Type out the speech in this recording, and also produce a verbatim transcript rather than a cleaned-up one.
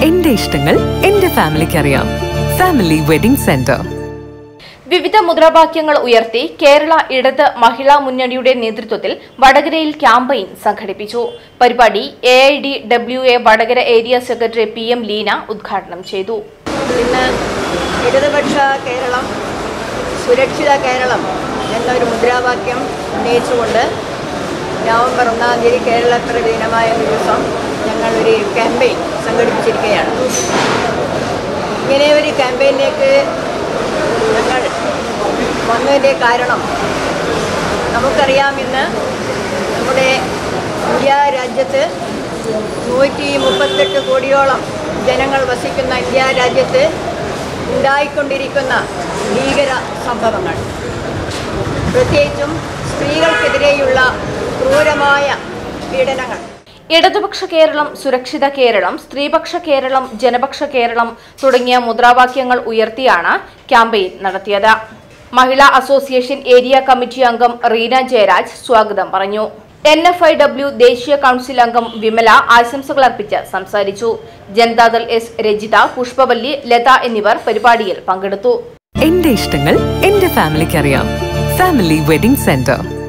എന്റെ ഇഷ്ടങ്ങൾ എന്റെ ഫാമിലിക്ക് അറിയാം. Family wedding centre. വിവിധ മുദ്രാവാക്യങ്ങൾ ഉയർത്തി കേരള ഇടത് മഹിളാ മുന്നണിയുടെ നേതൃത്വത്തിൽ വടകരയിൽ ക്യാമ്പയിൻ സംഘടിപ്പിച്ചു. പരിപാടി A I D W A Vadakara area secretary P M Leena ഉദ്ഘാടനം ചെയ്തു. ഇന്ന് ഇടതുപക്ഷ കേരളം, സുരക്ഷിത കേരളം എന്നൊരു മുദ്രാവാക്യം ഉന്നയിച്ചുകൊണ്ട് നവംബർ ഒന്നാം തീയതി കേരളപ്പിറവി ദിനമായ ദിവസം ഞങ്ങൾ ഒരു ക്യാമ്പയിൻ സംഘടിപ്പിച്ചിരിക്കുകയാണ്. ഇങ്ങനെ ഒരു ക്യാമ്പയിനിലേക്ക് ഞങ്ങൾ വന്നതിൻ്റെ കാരണം നമുക്കറിയാം, ഇന്ന് നമ്മുടെ ഇന്ത്യ രാജ്യത്ത് നൂറ്റി മുപ്പത്തെട്ട് കോടിയോളം ജനങ്ങൾ വസിക്കുന്ന ഇന്ത്യ രാജ്യത്ത് ഉണ്ടായിക്കൊണ്ടിരിക്കുന്ന ഭീകര സംഭവങ്ങൾ, പ്രത്യേകിച്ചും സ്ത്രീകൾക്കെതിരെയുള്ള ക്രൂരമായ പീഡനങ്ങൾ. ഇടതുപക്ഷ കേരളം, സുരക്ഷിത കേരളം, സ്ത്രീപക്ഷ കേരളം, ജനപക്ഷ കേരളം തുടങ്ങിയ മുദ്രാവാക്യങ്ങൾ ഉയർത്തിയാണ് ക്യാമ്പയിൻ നടത്തിയത്. മഹിളാ അസോസിയേഷൻ ഏരിയ കമ്മിറ്റി അംഗം റീന ജയരാജ് സ്വാഗതം പറഞ്ഞു. എൻ എഫ് ഐ ഡബ്ല്യു ദേശീയ കൌൺസിൽ അംഗം വിമല ആശംസകൾ അർപ്പിച്ച് സംസാരിച്ചു. ജനതാദൾ എസ് രജിത, പുഷ്പവല്ലി, ലത എന്നിവർ പരിപാടിയിൽ പങ്കെടുത്തു. എന്റെ ഇഷ്ടങ്ങൾ എന്റെ ഫാമിലിക്ക് അറിയാം. Family wedding centre.